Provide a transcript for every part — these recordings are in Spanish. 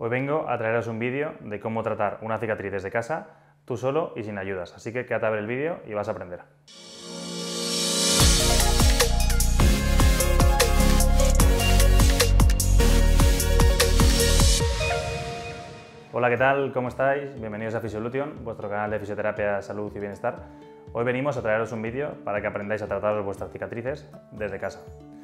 Hoy vengo a traeros un vídeo de cómo tratar una cicatriz desde casa, tú solo y sin ayudas, así que quédate a ver el vídeo y vas a aprender. Hola, ¿qué tal? ¿Cómo estáis? Bienvenidos a Physiolution, vuestro canal de fisioterapia, salud y bienestar. Hoy venimos a traeros un vídeo para que aprendáis a tratar vuestras cicatrices desde casa.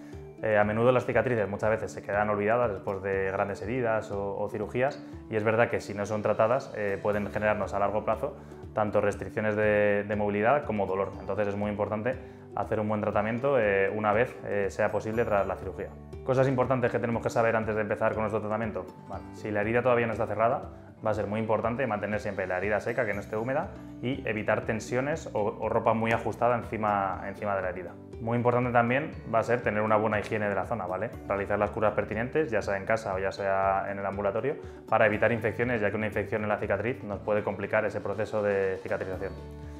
A menudo las cicatrices muchas veces se quedan olvidadas después de grandes heridas o cirugías, y es verdad que si no son tratadas pueden generarnos a largo plazo tanto restricciones de movilidad como dolor. Entonces es muy importante hacer un buen tratamiento una vez sea posible tras la cirugía. Cosas importantes que tenemos que saber antes de empezar con nuestro tratamiento. Vale, si la herida todavía no está cerrada, va a ser muy importante mantener siempre la herida seca, que no esté húmeda, y evitar tensiones o ropa muy ajustada encima de la herida. Muy importante también va a ser tener una buena higiene de la zona, ¿vale? Realizar las curas pertinentes, ya sea en casa o ya sea en el ambulatorio, para evitar infecciones, ya que una infección en la cicatriz nos puede complicar ese proceso de cicatrización.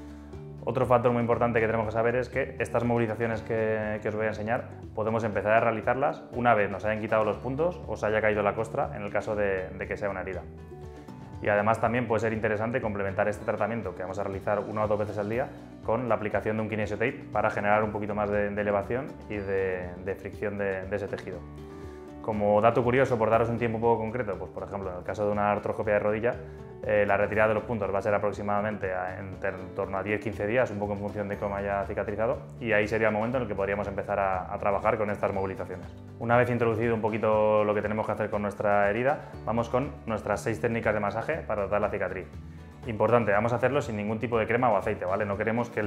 Otro factor muy importante que tenemos que saber es que estas movilizaciones que os voy a enseñar podemos empezar a realizarlas una vez nos hayan quitado los puntos o se haya caído la costra en el caso de que sea una herida. Y además también puede ser interesante complementar este tratamiento que vamos a realizar 1 o 2 veces al día con la aplicación de un kinesiotape para generar un poquito más de elevación y de fricción de ese tejido. Como dato curioso, por daros un tiempo un poco concreto, pues por ejemplo en el caso de una artroscopia de rodilla, la retirada de los puntos va a ser aproximadamente en torno a 10-15 días, un poco en función de cómo haya cicatrizado, y ahí sería el momento en el que podríamos empezar a trabajar con estas movilizaciones. Una vez introducido un poquito lo que tenemos que hacer con nuestra herida, vamos con nuestras 6 técnicas de masaje para tratar la cicatriz. Importante, vamos a hacerlo sin ningún tipo de crema o aceite, ¿vale? No queremos que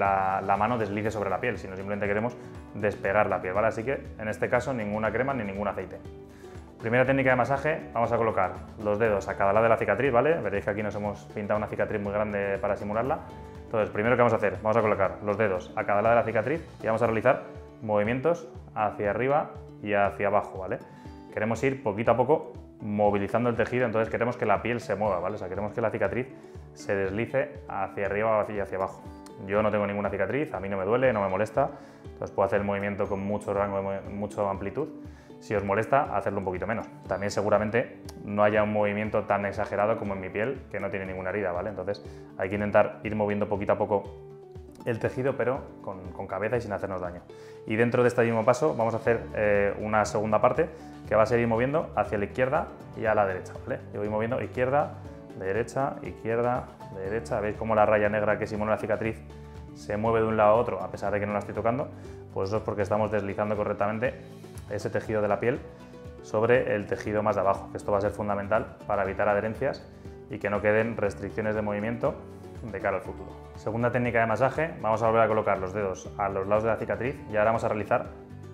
la mano deslice sobre la piel, sino simplemente queremos despegar la piel, ¿vale? Así que en este caso ninguna crema ni ningún aceite. Primera técnica de masaje, vamos a colocar los dedos a cada lado de la cicatriz, ¿vale? Veréis que aquí nos hemos pintado una cicatriz muy grande para simularla. Entonces, primero que vamos a hacer, vamos a colocar los dedos a cada lado de la cicatriz y vamos a realizar movimientos hacia arriba y hacia abajo, ¿vale? Queremos ir poquito a poco movilizando el tejido, entonces queremos que la piel se mueva, ¿vale? O sea, queremos que la cicatriz se deslice hacia arriba y hacia abajo. Yo no tengo ninguna cicatriz, a mí no me duele, no me molesta, entonces puedo hacer el movimiento con mucho rango, mucha amplitud. Si os molesta, hacerlo un poquito menos. También seguramente no haya un movimiento tan exagerado como en mi piel, que no tiene ninguna herida, ¿vale? Entonces hay que intentar ir moviendo poquito a poco el tejido, pero con cabeza y sin hacernos daño. Y dentro de este mismo paso vamos a hacer una segunda parte que va a ser ir moviendo hacia la izquierda y a la derecha, ¿vale? Yo voy moviendo izquierda, derecha, izquierda, derecha. ¿Veis cómo la raya negra que simula la cicatriz se mueve de un lado a otro a pesar de que no la estoy tocando? Pues eso es porque estamos deslizando correctamente ese tejido de la piel sobre el tejido más de abajo. Esto va a ser fundamental para evitar adherencias y que no queden restricciones de movimiento de cara al futuro. Segunda técnica de masaje, vamos a volver a colocar los dedos a los lados de la cicatriz y ahora vamos a realizar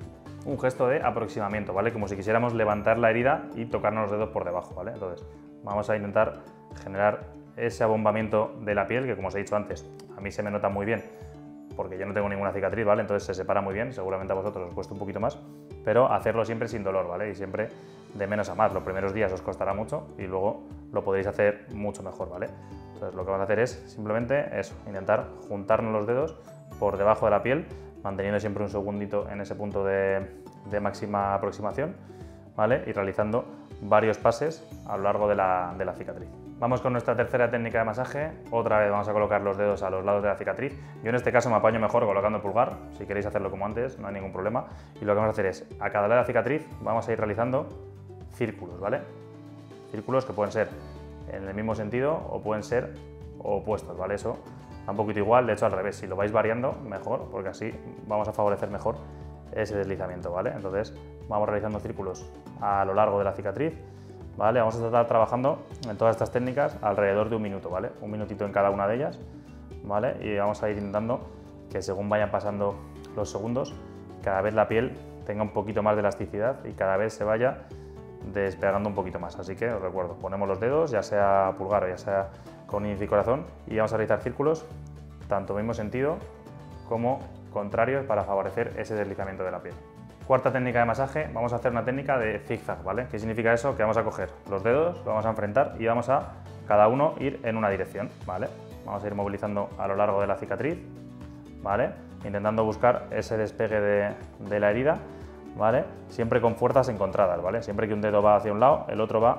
un gesto de aproximamiento, ¿vale? Como si quisiéramos levantar la herida y tocarnos los dedos por debajo, ¿vale? Entonces vamos a intentar generar ese abombamiento de la piel que, como os he dicho antes, a mí se me nota muy bien porque yo no tengo ninguna cicatriz, ¿vale? Entonces se separa muy bien, seguramente a vosotros os cuesta un poquito más, pero hacerlo siempre sin dolor, ¿vale? Y siempre de menos a más. Los primeros días os costará mucho y luego lo podéis hacer mucho mejor, ¿vale? Entonces lo que vamos a hacer es simplemente eso, intentar juntarnos los dedos por debajo de la piel, manteniendo siempre un segundito en ese punto de máxima aproximación, ¿vale? Y realizando varios pases a lo largo de la cicatriz. Vamos con nuestra tercera técnica de masaje. Otra vez vamos a colocar los dedos a los lados de la cicatriz. Yo en este caso me apaño mejor colocando el pulgar. Si queréis hacerlo como antes, no hay ningún problema. Y lo que vamos a hacer es, a cada lado de la cicatriz, vamos a ir realizando círculos, ¿vale? Círculos que pueden ser en el mismo sentido o pueden ser opuestos, ¿vale? Eso da un poquito igual, de hecho al revés. Si lo vais variando, mejor, porque así vamos a favorecer mejor ese deslizamiento, ¿vale? Entonces vamos realizando círculos a lo largo de la cicatriz, ¿vale? Vamos a estar trabajando en todas estas técnicas alrededor de 1 minuto, ¿vale? 1 minutito en cada una de ellas, ¿vale? Y vamos a ir intentando que según vayan pasando los segundos, cada vez la piel tenga un poquito más de elasticidad y cada vez se vaya despegando un poquito más. Así que os recuerdo, ponemos los dedos, ya sea pulgar o ya sea con índice y corazón, y vamos a realizar círculos tanto mismo sentido como contrarios para favorecer ese deslizamiento de la piel. Cuarta técnica de masaje, vamos a hacer una técnica de zigzag, ¿vale? ¿Qué significa eso? Que vamos a coger los dedos, los vamos a enfrentar y vamos a cada uno ir en una dirección, ¿vale? Vamos a ir movilizando a lo largo de la cicatriz, ¿vale? Intentando buscar ese despegue de la herida, ¿vale? Siempre con fuerzas encontradas, ¿vale? Siempre que un dedo va hacia un lado, el otro va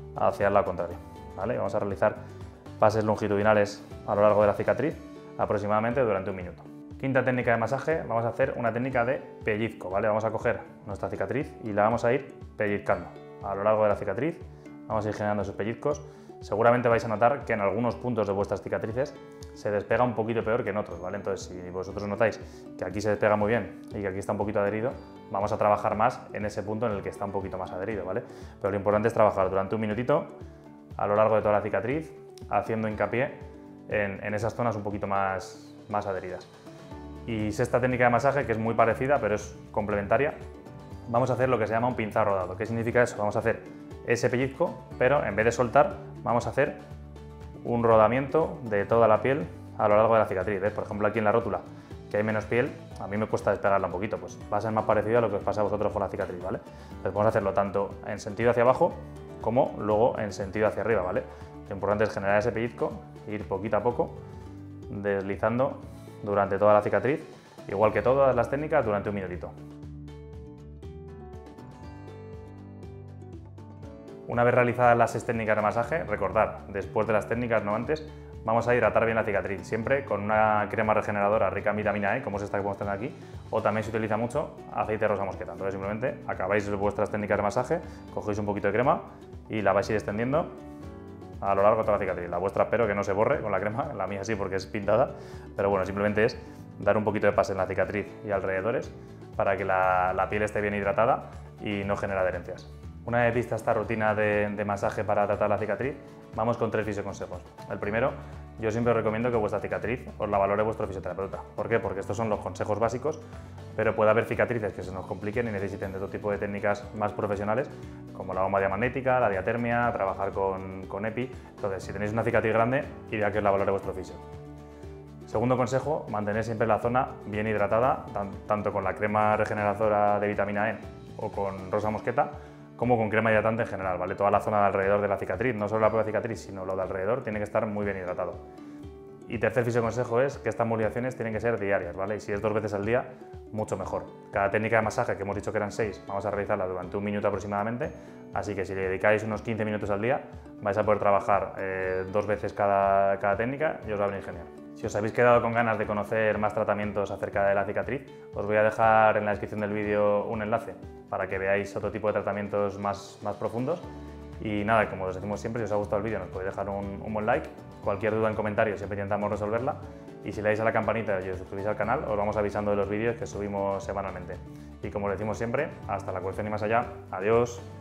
hacia el lado contrario, ¿vale? Vamos a realizar pases longitudinales a lo largo de la cicatriz aproximadamente durante un minuto. Quinta técnica de masaje, vamos a hacer una técnica de pellizco, ¿vale? Vamos a coger nuestra cicatriz y la vamos a ir pellizcando a lo largo de la cicatriz, vamos a ir generando esos pellizcos. Seguramente vais a notar que en algunos puntos de vuestras cicatrices se despega un poquito peor que en otros, ¿vale? Entonces, si vosotros notáis que aquí se despega muy bien y que aquí está un poquito adherido, vamos a trabajar más en ese punto en el que está un poquito más adherido, ¿vale? Pero lo importante es trabajar durante un minutito a lo largo de toda la cicatriz, haciendo hincapié en esas zonas un poquito más adheridas. Y sexta técnica de masaje, que es muy parecida, pero es complementaria, vamos a hacer lo que se llama un pinzado rodado. ¿Qué significa eso? Vamos a hacer ese pellizco, pero en vez de soltar, vamos a hacer un rodamiento de toda la piel a lo largo de la cicatriz. ¿Ves? Por ejemplo, aquí en la rótula, que hay menos piel, a mí me cuesta despegarla un poquito, pues va a ser más parecido a lo que os pasa a vosotros con la cicatriz, ¿vale? Entonces vamos a hacerlo tanto en sentido hacia abajo como luego en sentido hacia arriba, ¿vale? Lo importante es generar ese pellizco, ir poquito a poco, deslizando durante toda la cicatriz, igual que todas las técnicas, durante un minutito. Una vez realizadas las 6 técnicas de masaje, recordad, después de las técnicas, no antes, vamos a hidratar bien la cicatriz, siempre con una crema regeneradora rica en vitamina E, como es esta que podemos tener aquí, o también se utiliza mucho aceite de rosa mosqueta. Entonces simplemente acabáis vuestras técnicas de masaje, cogéis un poquito de crema y la vais a ir extendiendo a lo largo de toda la cicatriz. La vuestra espero que no se borre con la crema, la mía sí porque es pintada, pero bueno, simplemente es dar un poquito de pase en la cicatriz y alrededores para que la piel esté bien hidratada y no genere adherencias. Una vez vista esta rutina de masaje para tratar la cicatriz, vamos con 3 fisioconsejos. El primero, yo siempre os recomiendo que vuestra cicatriz os la valore vuestro fisioterapeuta. ¿Por qué? Porque estos son los consejos básicos, pero puede haber cicatrices que se nos compliquen y necesiten de otro tipo de técnicas más profesionales, como la bomba diamagnética, la diatermia, trabajar con EPI. Entonces, si tenéis una cicatriz grande, idea que os la valore vuestro fisio. Segundo consejo, mantener siempre la zona bien hidratada, tanto con la crema regeneradora de vitamina E o con rosa mosqueta, como con crema hidratante en general, ¿vale? Toda la zona de alrededor de la cicatriz, no solo la propia cicatriz, sino lo de alrededor, tiene que estar muy bien hidratado. Y tercer fisioconsejo es que estas movilizaciones tienen que ser diarias, ¿vale? Y si es 2 veces al día, mucho mejor. Cada técnica de masaje, que hemos dicho que eran 6, vamos a realizarla durante un minuto aproximadamente, así que si le dedicáis unos 15 minutos al día, vais a poder trabajar 2 veces cada técnica y os va a venir genial. Si os habéis quedado con ganas de conocer más tratamientos acerca de la cicatriz, os voy a dejar en la descripción del vídeo un enlace para que veáis otro tipo de tratamientos más profundos. Y nada, como os decimos siempre, si os ha gustado el vídeo nos podéis dejar un buen like. Cualquier duda en comentarios siempre intentamos resolverla. Y si le dais a la campanita y os suscribís al canal, os vamos avisando de los vídeos que subimos semanalmente. Y como os decimos siempre, hasta la colección y más allá. Adiós.